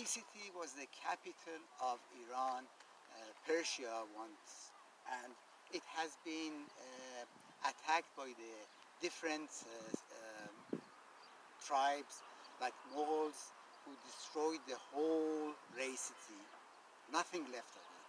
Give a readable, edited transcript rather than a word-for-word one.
Rey city was the capital of Iran, Persia once, and it has been attacked by the different tribes like Mongols, who destroyed the whole Rey city. Nothing left of it.